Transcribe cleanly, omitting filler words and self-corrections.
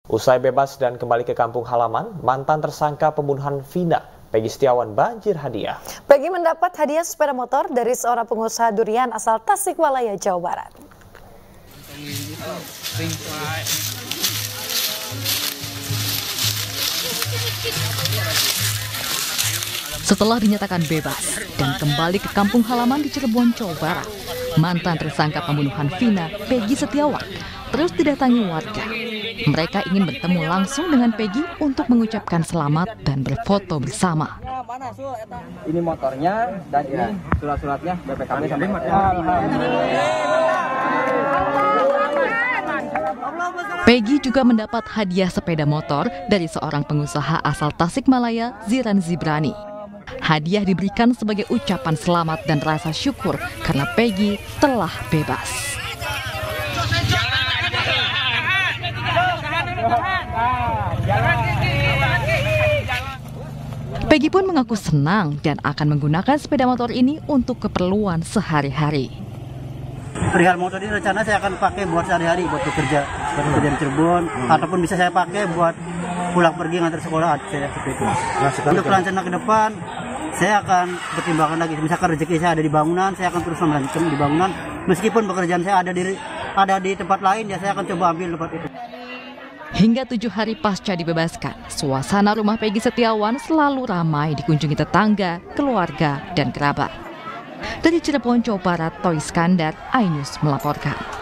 Usai bebas dan kembali ke kampung halaman, mantan tersangka pembunuhan Vina, Peggy Setiawan, banjir hadiah. Peggy mendapat hadiah sepeda motor dari seorang pengusaha durian asal Tasikmalaya, Jawa Barat. Setelah dinyatakan bebas dan kembali ke kampung halaman di Cirebon, Jawa Barat, mantan tersangka pembunuhan Vina, Peggy Setiawan, terus didatangi warga. Mereka ingin bertemu langsung dengan Peggy untuk mengucapkan selamat dan berfoto bersama. Ini motornya dan ini surat-suratnya BPKB sampai Peggy juga mendapat hadiah sepeda motor dari seorang pengusaha asal Tasikmalaya, Ziran Zibrani. Hadiah diberikan sebagai ucapan selamat dan rasa syukur karena Peggy telah bebas. Peggy pun mengaku senang dan akan menggunakan sepeda motor ini untuk keperluan sehari-hari. Perihal motor ini rencana saya akan pakai buat sehari-hari, buat bekerja di Cirebon, ataupun bisa saya pakai buat pulang pergi ngantar sekolah saya seperti itu. Untuk rencana ke depan, saya akan pertimbangkan lagi. Misalkan rezeki saya ada di bangunan, saya akan terus melanjutkan di bangunan. Meskipun pekerjaan saya ada di tempat lain, ya saya akan coba ambil tempat itu. Hingga 7 hari pasca dibebaskan, suasana rumah Peggy Setiawan selalu ramai dikunjungi tetangga, keluarga, dan kerabat. Dari Cirebon, Jawa Barat, Toy Skandar, iNews melaporkan.